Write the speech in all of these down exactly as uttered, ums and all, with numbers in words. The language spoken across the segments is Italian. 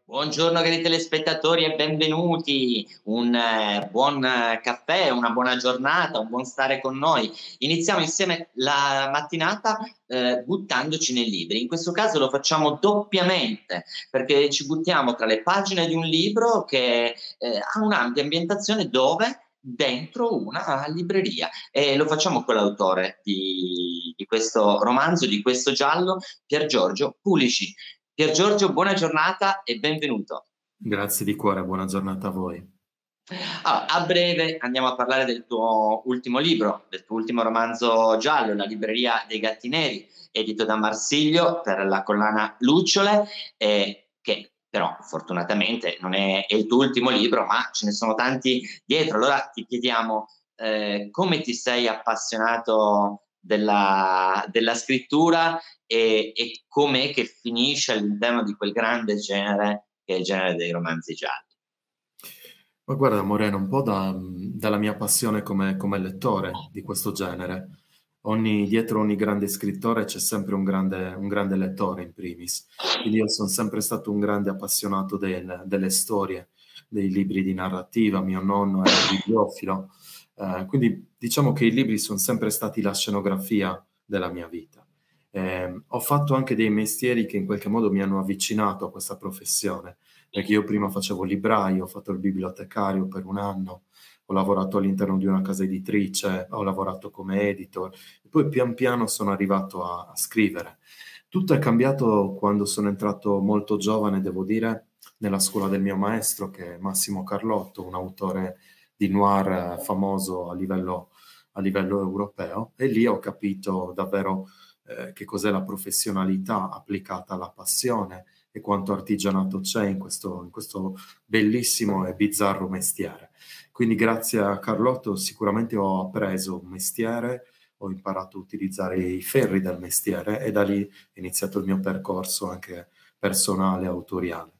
Buongiorno cari telespettatori e benvenuti. Un eh, buon eh, caffè, una buona giornata, un buon stare con noi. Iniziamo insieme la mattinata eh, buttandoci nei libri. In questo caso lo facciamo doppiamente perché ci buttiamo tra le pagine di un libro che eh, ha un'ampia ambientazione dove? Dentro una libreria, e lo facciamo con l'autore di, di questo romanzo, di questo giallo, Pier Giorgio Pulici. Pier Giorgio, buona giornata e benvenuto. Grazie di cuore, buona giornata a voi. Allora, a breve andiamo a parlare del tuo ultimo libro, del tuo ultimo romanzo giallo, La libreria dei gatti neri, edito da Marsilio per la collana Lucciole, eh, che però fortunatamente non è, è il tuo ultimo libro, ma ce ne sono tanti dietro. Allora ti chiediamo eh, come ti sei appassionato della, della scrittura e, e com'è che finisce all'interno di quel grande genere che è il genere dei romanzi gialli. Ma guarda, Moreno, un po' da- dalla mia passione come, come lettore di questo genere. Ogni- dietro ogni grande scrittore c'è sempre un grande, un grande lettore in primis. Quindi io sono sempre stato un grande appassionato del- delle storie, dei libri di narrativa. Mio nonno era bibliofilo. Eh, quindi diciamo che i libri sono sempre stati la scenografia della mia vita. Eh, ho fatto anche dei mestieri che in qualche modo mi hanno avvicinato a questa professione, perché io prima facevo il libraio, ho fatto il bibliotecario per un anno, ho lavorato all'interno di una casa editrice, ho lavorato come editor, e poi pian piano sono arrivato a, a scrivere. Tutto è cambiato quando sono entrato molto giovane, devo dire, nella scuola del mio maestro, che è Massimo Carlotto, un autore di noir eh, famoso a livello, a livello europeo, e lì ho capito davvero eh, che cos'è la professionalità applicata alla passione e quanto artigianato c'è in questo, in questo bellissimo e bizzarro mestiere. Quindi grazie a Carlotto sicuramente ho appreso un mestiere, ho imparato a utilizzare i ferri del mestiere e da lì è iniziato il mio percorso anche personale, autoriale.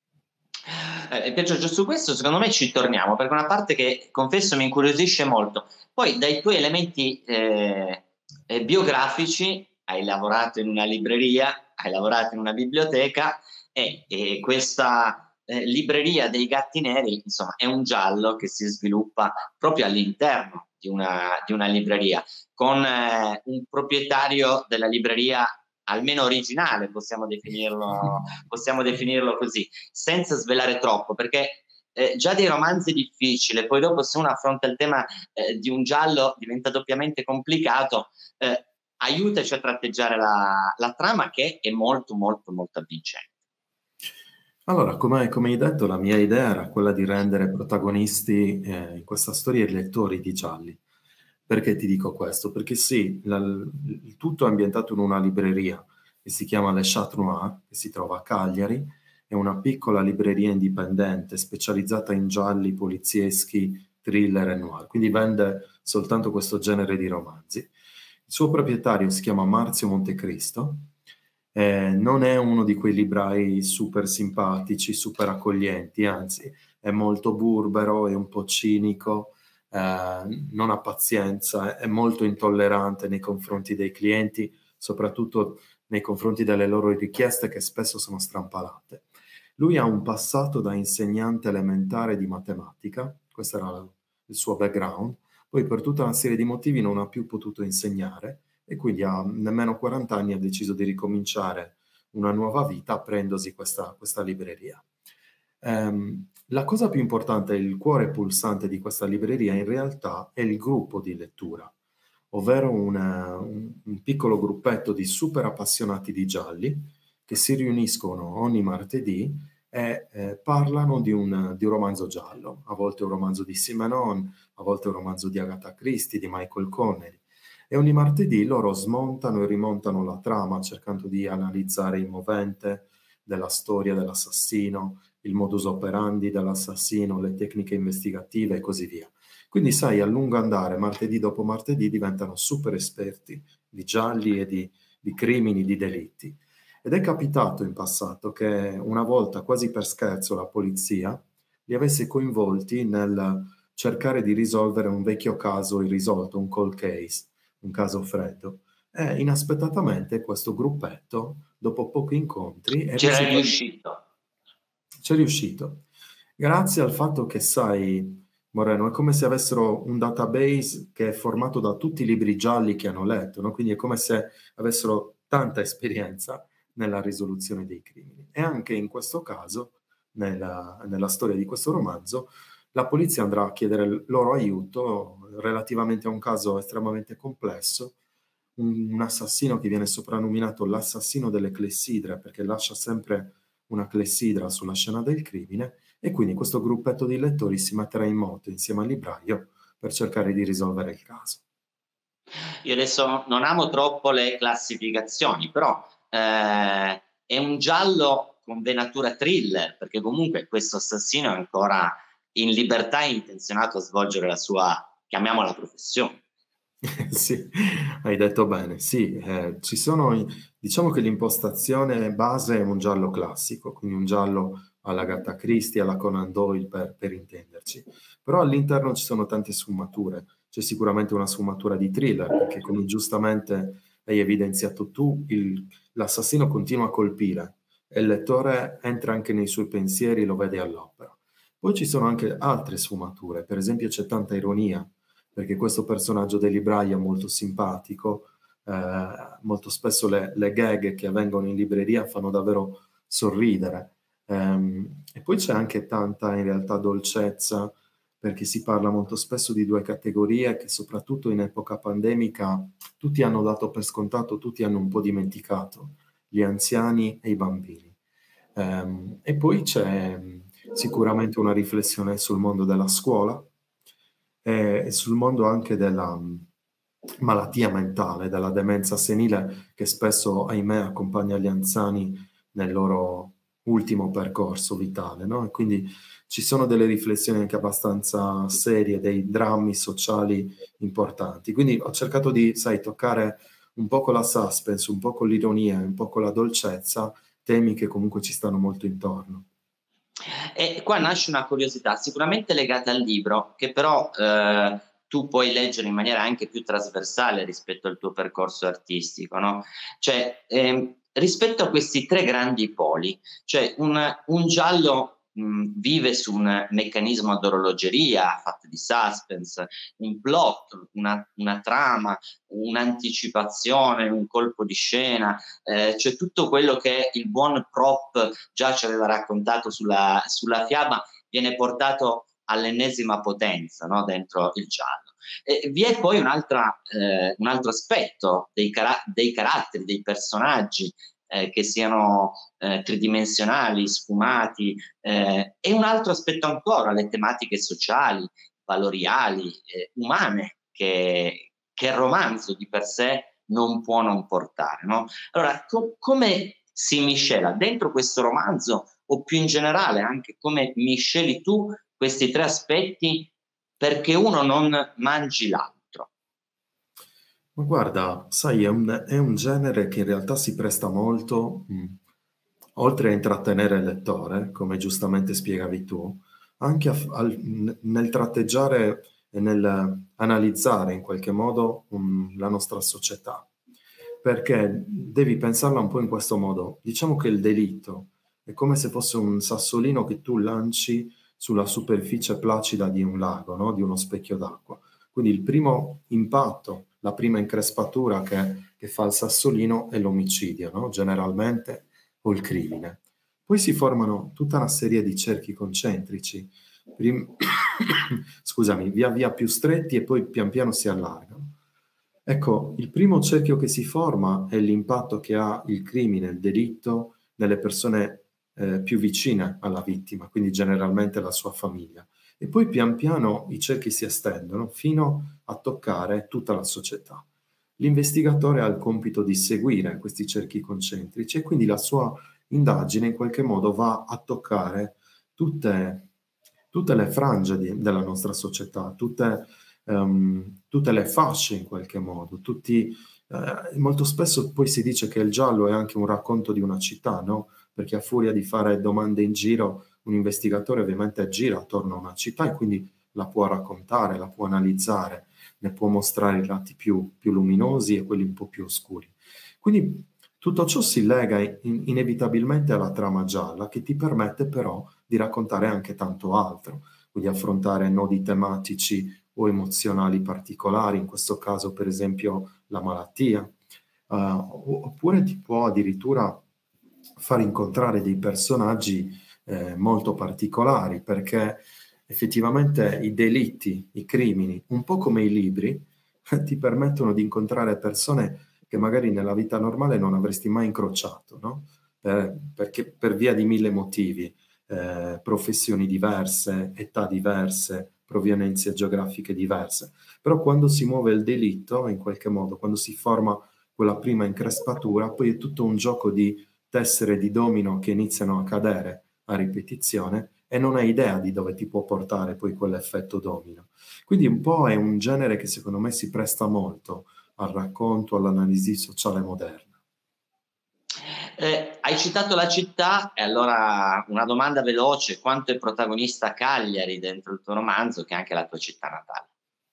Eh, Pier Giorgio, su questo secondo me ci torniamo, perché è una parte che, confesso, mi incuriosisce molto. Poi dai tuoi elementi eh, eh, biografici, hai lavorato in una libreria, hai lavorato in una biblioteca e, e questa eh, libreria dei gatti neri, insomma, è un giallo che si sviluppa proprio all'interno di una, di una libreria, con eh, un proprietario della libreria almeno originale, possiamo definirlo, possiamo definirlo così, senza svelare troppo, perché eh, già dei romanzi è difficile, poi dopo se uno affronta il tema eh, di un giallo diventa doppiamente complicato. Eh, aiutaci a tratteggiare la, la trama, che è molto molto molto avvincente. Allora, come, come hai detto, la mia idea era quella di rendere protagonisti eh, in questa storia i lettori di gialli. Perché ti dico questo? Perché sì, la- il tutto è ambientato in una libreria che si chiama Le Chat Noir, che si trova a Cagliari, è una piccola libreria indipendente specializzata in gialli, polizieschi, thriller e noir, quindi vende soltanto questo genere di romanzi. Il suo proprietario si chiama Marzio Montecristo, eh, non è uno di quei librai super simpatici, super accoglienti, anzi è molto burbero, è un po' cinico, eh, non ha pazienza, è molto intollerante nei confronti dei clienti, soprattutto nei confronti delle loro richieste che spesso sono strampalate. Lui ha un passato da insegnante elementare di matematica, questo era il suo background, poi per tutta una serie di motivi non ha più potuto insegnare e quindi a nemmeno quaranta anni ha deciso di ricominciare una nuova vita aprendosi questa, questa libreria. Ehm, la cosa più importante, il cuore pulsante di questa libreria in realtà è il gruppo di lettura, ovvero una- un, un piccolo gruppetto di super appassionati di gialli che si riuniscono ogni martedì e eh, parlano di un, di un romanzo giallo, a volte un romanzo di Simenon, a volte un romanzo di Agatha Christie, di Michael Connelly. E ogni martedì loro smontano e rimontano la trama cercando di analizzare il movente della storia dell'assassino, il modus operandi dell'assassino, le tecniche investigative e così via. Quindi, sai, a lungo andare, martedì dopo martedì, diventano super esperti di gialli e di, di crimini, di delitti. Ed è capitato in passato che una volta, quasi per scherzo, la polizia li avesse coinvolti nel cercare di risolvere un vecchio caso irrisolto, un cold case, un caso freddo. E inaspettatamente questo gruppetto, dopo pochi incontri, è C'era riuscito a... riuscito. C'è riuscito. Grazie al fatto che, sai, Moreno, è come se avessero un database che è formato da tutti i libri gialli che hanno letto, no? Quindi è come se avessero tanta esperienza nella risoluzione dei crimini. E anche in questo caso, nella, nella storia di questo romanzo, la polizia andrà a chiedere il loro aiuto relativamente a un caso estremamente complesso, un, un assassino che viene soprannominato l'assassino delle clessidre, perché lascia sempre una clessidra sulla scena del crimine, e quindi questo gruppetto di lettori si metterà in moto insieme al libraio per cercare di risolvere il caso. Io adesso non amo troppo le classificazioni, però eh, è un giallo con venatura thriller, perché comunque questo assassino è ancora in libertà e intenzionato a svolgere la sua, chiamiamola, professione. Sì, hai detto bene. Sì, eh, ci sono, i- diciamo che l'impostazione base è un giallo classico, quindi un giallo alla Agatha Christie, alla Conan Doyle per, per intenderci. Però all'interno ci sono tante sfumature. C'è sicuramente una sfumatura di thriller, perché come giustamente hai evidenziato tu, il- l'assassino continua a colpire e il lettore entra anche nei suoi pensieri, lo vede all'opera. Poi ci sono anche altre sfumature, per esempio c'è tanta ironia perché questo personaggio del libraio è molto simpatico, eh, molto spesso le, le gag che avvengono in libreria fanno davvero sorridere. Ehm, e poi c'è anche tanta in realtà dolcezza, perché si parla molto spesso di due categorie che soprattutto in epoca pandemica tutti hanno dato per scontato, tutti hanno un po' dimenticato, gli anziani e i bambini. Ehm, e poi c'è sicuramente una riflessione sul mondo della scuola, e sul mondo anche della mh, malattia mentale, della demenza senile che spesso, ahimè, accompagna gli anziani nel loro ultimo percorso vitale, no? E quindi ci sono delle riflessioni anche abbastanza serie, dei drammi sociali importanti. Quindi ho cercato di, sai, toccare un po' con la suspense, un po' con l'ironia, un po' con la dolcezza, temi che comunque ci stanno molto intorno. E qua nasce una curiosità sicuramente legata al libro, che però eh, tu puoi leggere in maniera anche più trasversale rispetto al tuo percorso artistico, no? Cioè, ehm, rispetto a questi tre grandi poli, cioè un, un giallo mh, vive su un meccanismo ad orologeria fatto di suspense, un plot, una, una trama, un'anticipazione, un colpo di scena, eh, cioè tutto quello che il buon prop già ci aveva raccontato sulla, sulla fiaba viene portato all'ennesima potenza, no? Dentro il giallo. E vi è poi un'altra, eh, un altro aspetto dei, cara- dei caratteri, dei personaggi, eh, che siano eh, tridimensionali, sfumati, eh, e un altro aspetto ancora, le tematiche sociali, valoriali, eh, umane, che, che il romanzo di per sé non può non portare, no? Allora, co- come si miscela dentro questo romanzo, o più in generale anche come misceli tu questi tre aspetti perché uno non mangi l'altro? Ma guarda, sai, è un, è un genere che in realtà si presta molto, mh, oltre a intrattenere il lettore, come giustamente spiegavi tu, anche a f- al- n- nel tratteggiare e nel analizzare in qualche modo um, la nostra società. Perché devi pensarla un po' in questo modo. Diciamo che il delitto è come se fosse un sassolino che tu lanci sulla superficie placida di un lago, no? Di uno specchio d'acqua. Quindi il primo impatto, la prima increspatura che, che fa il sassolino è l'omicidio, no? Generalmente, o il crimine. Poi si formano tutta una serie di cerchi concentrici, prim- scusami, via via più stretti e poi pian piano si allargano. Ecco, il primo cerchio che si forma è l'impatto che ha il crimine, il delitto, nelle persone eh, più vicine alla vittima, quindi generalmente la sua famiglia. E poi pian piano i cerchi si estendono fino a toccare tutta la società. L'investigatore ha il compito di seguire questi cerchi concentrici e quindi la sua indagine in qualche modo va a toccare tutte, tutte le frange di- della nostra società, tutte, ehm, tutte le fasce in qualche modo, tutti, eh, molto spesso poi si dice che il giallo è anche un racconto di una città, no? Perché a furia di fare domande in giro, un investigatore ovviamente gira attorno a una città e quindi la può raccontare, la può analizzare, ne può mostrare i lati più, più luminosi e quelli un po' più oscuri. Quindi Tutto ciò si lega in- inevitabilmente alla trama gialla, che ti permette però di raccontare anche tanto altro, quindi affrontare nodi tematici o emozionali particolari, in questo caso per esempio la malattia. Uh, oppure ti può addirittura far incontrare dei personaggi eh, molto particolari, perché effettivamente i delitti, i crimini, un po' come i libri, ti permettono di incontrare persone che magari nella vita normale non avresti mai incrociato, no? Per, perché per via di mille motivi, eh, professioni diverse, età diverse, provenienze geografiche diverse. Però quando si muove il delitto, in qualche modo, quando si forma quella prima increspatura, poi è tutto un gioco di tessere di domino che iniziano a cadere a ripetizione e non hai idea di dove ti può portare poi quell'effetto domino. Quindi un po' è un genere che secondo me si presta molto al racconto, all'analisi sociale moderna. Eh, hai citato la città, e allora una domanda veloce: quanto è protagonista Cagliari dentro il tuo romanzo, che è anche la tua città natale?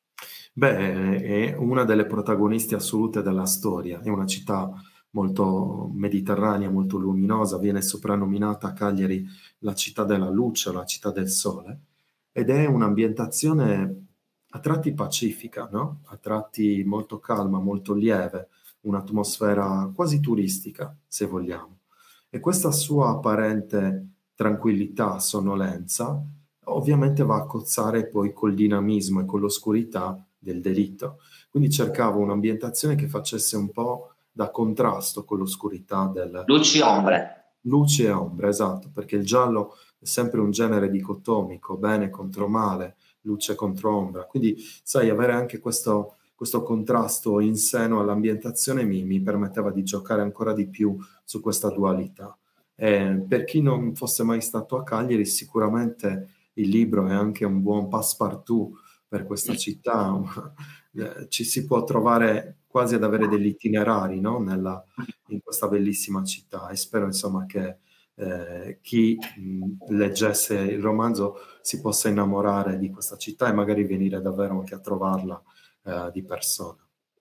Beh, è una delle protagoniste assolute della storia, è una città molto mediterranea, molto luminosa, viene soprannominata a Cagliari la città della luce, la città del sole, ed è un'ambientazione a tratti pacifica, no? A tratti molto calma, molto lieve, un'atmosfera quasi turistica, se vogliamo. E questa sua apparente tranquillità, sonnolenza, ovviamente va a cozzare poi col dinamismo e con l'oscurità del delitto. Quindi cercavo un'ambientazione che facesse un po' da contrasto con l'oscurità del... Luci ombre. Luce e ombra, esatto, perché il giallo è sempre un genere dicotomico, bene contro male, luce contro ombra. Quindi, sai, avere anche questo, questo contrasto in seno all'ambientazione mi, mi permetteva di giocare ancora di più su questa dualità. E per chi non fosse mai stato a Cagliari, sicuramente il libro è anche un buon passepartout per questa città. Eh, ci si può trovare quasi ad avere degli itinerari, no? Nella, in questa bellissima città, e spero insomma che eh, chi mh, leggesse il romanzo si possa innamorare di questa città e magari venire davvero anche a trovarla eh, di persona.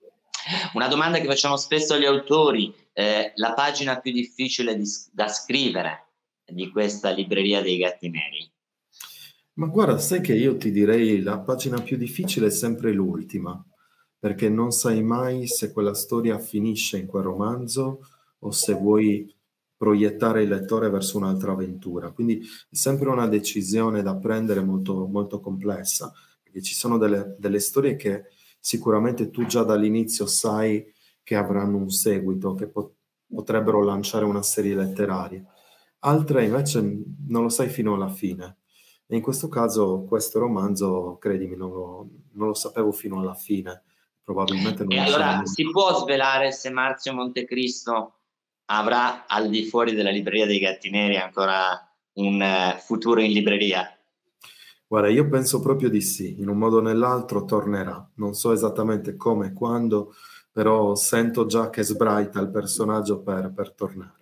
Una domanda che facciamo spesso agli autori: eh, la pagina più difficile di, da scrivere di questa libreria dei gatti neri? Ma guarda, sai che io ti direi la pagina più difficile è sempre l'ultima, perché non sai mai se quella storia finisce in quel romanzo o se vuoi proiettare il lettore verso un'altra avventura. Quindi è sempre una decisione da prendere molto, molto complessa, perché ci sono delle, delle storie che sicuramente tu già dall'inizio sai che avranno un seguito, che pot- potrebbero lanciare una serie letteraria. Altre invece non lo sai fino alla fine. E in questo caso, questo romanzo, credimi, non lo, non lo sapevo fino alla fine, probabilmente non E lo so allora nemmeno. si può svelare se Marzio Montecristo avrà, al di fuori della libreria dei gatti neri, ancora un uh, futuro in libreria? Guarda, io penso proprio di sì, in un modo o nell'altro tornerà. Non so esattamente come e quando, però sento già che sbraita il personaggio per, per tornare.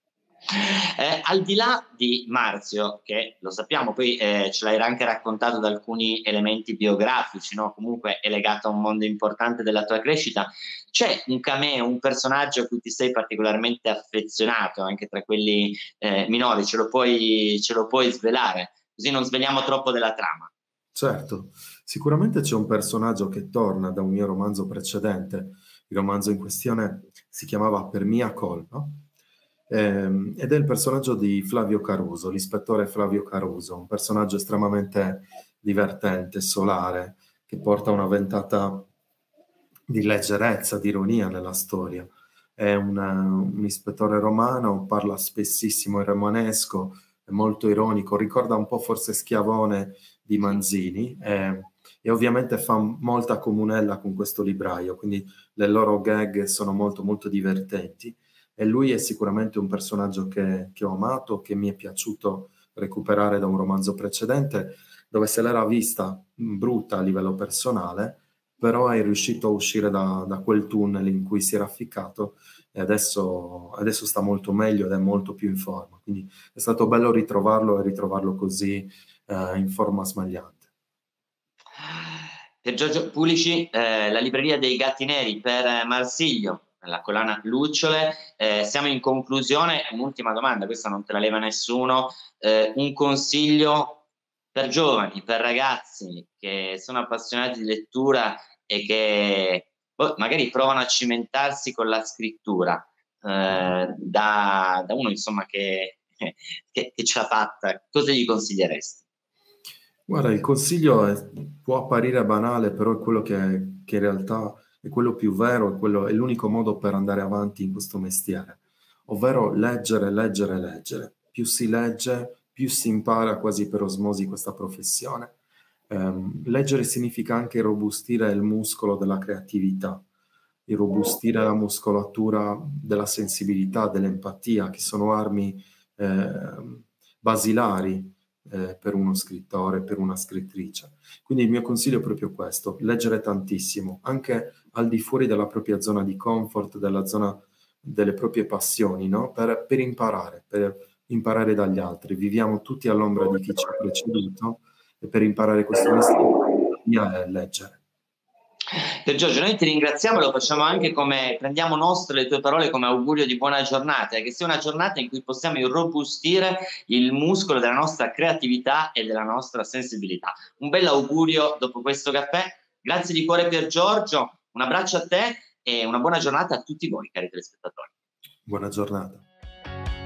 Eh, al di là di Marzio, che lo sappiamo, poi eh, ce l'hai anche raccontato da alcuni elementi biografici, no? Comunque è legato a un mondo importante della tua crescita, c'è un cameo, un personaggio a cui ti sei particolarmente affezionato, anche tra quelli eh, minori, ce lo puoi, ce lo puoi svelare, così non sveliamo troppo della trama. Certo, sicuramente c'è un personaggio che torna da un mio romanzo precedente. Il romanzo in questione si chiamava Per mia colpa, ehm, ed è il personaggio di Flavio Caruso, l'ispettore Flavio Caruso, un personaggio estremamente divertente, solare, che porta una ventata di leggerezza, di ironia nella storia. È una- un ispettore romano, parla spessissimo in romanesco, è molto ironico, ricorda un po' forse Schiavone di Manzini, eh, e ovviamente fa molta comunella con questo libraio, quindi le loro gag sono molto molto divertenti, e lui è sicuramente un personaggio che, che ho amato, che mi è piaciuto recuperare da un romanzo precedente, dove se l'era vista mh, brutta a livello personale, però è riuscito a uscire da, da quel tunnel in cui si era ficcato, e adesso, adesso sta molto meglio ed è molto più in forma. Quindi è stato bello ritrovarlo e ritrovarlo così eh, in forma smagliante. Per Giorgio Pulici, eh, la libreria dei gatti neri per Marsiglio la collana Lucciole. Eh, siamo in conclusione, un'ultima domanda, questa non te la leva nessuno, eh, un consiglio per giovani, per ragazzi che sono appassionati di lettura e che oh, magari provano a cimentarsi con la scrittura, eh, da, da uno insomma che, che, che ce l'ha fatta, cosa gli consiglieresti? Guarda, il consiglio è- può apparire banale, però è quello che, che in realtà è quello più vero, è, quello- è l'unico modo per andare avanti in questo mestiere, ovvero leggere, leggere, leggere. Più si legge, più si impara quasi per osmosi questa professione. Ehm, leggere significa anche irrobustire il muscolo della creatività, irrobustire la muscolatura della sensibilità, dell'empatia, che sono armi ehm, basilari eh, per uno scrittore, per una scrittrice. Quindi il mio consiglio è proprio questo: leggere tantissimo, anche al di fuori della propria zona di comfort, della zona delle proprie passioni, no? Per, per imparare, per imparare dagli altri. Viviamo tutti all'ombra di chi ci ha preceduto e per imparare questo mestiere, la via è leggere. Per Giorgio, noi ti ringraziamo, lo facciamo anche come, prendiamo nostre le tue parole come augurio di buona giornata, che sia una giornata in cui possiamo irrobustire il muscolo della nostra creatività e della nostra sensibilità. Un bel augurio dopo questo caffè, grazie di cuore per Giorgio, un abbraccio a te e una buona giornata a tutti voi, cari telespettatori. Buona giornata.